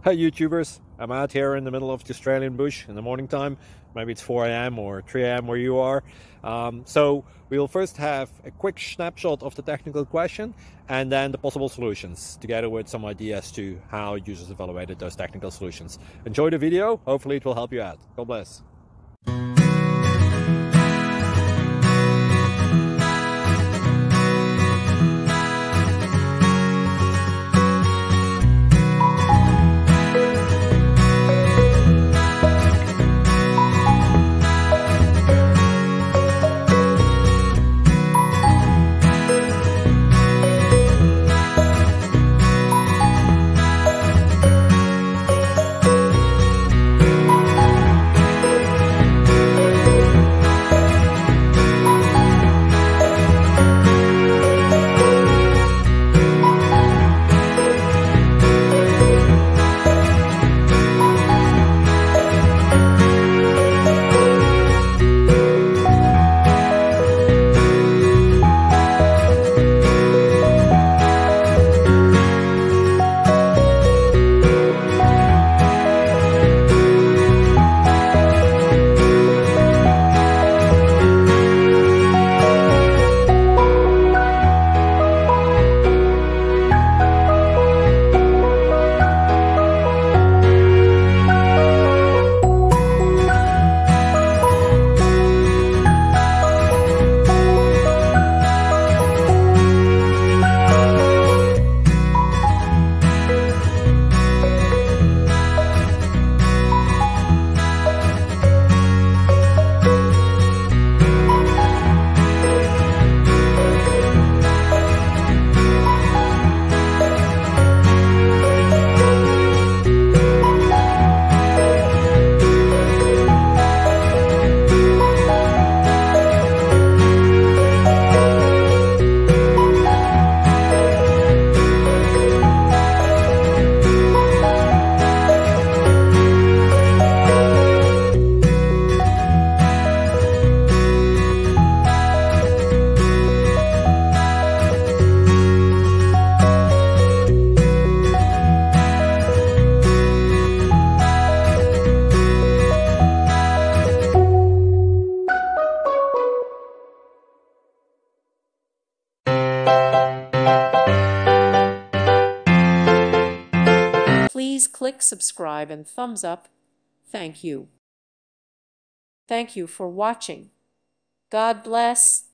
Hi YouTubers, I'm out here in the middle of the Australian bush in the morning time. Maybe it's 4 a.m. or 3 a.m. where you are. So we'll first have a quick snapshot of the technical question and then the possible solutions, together with some ideas to how users evaluated those technical solutions. Enjoy the video, hopefully it will help you out. God bless. Please click subscribe and thumbs up. Thank you. Thank you for watching. God bless.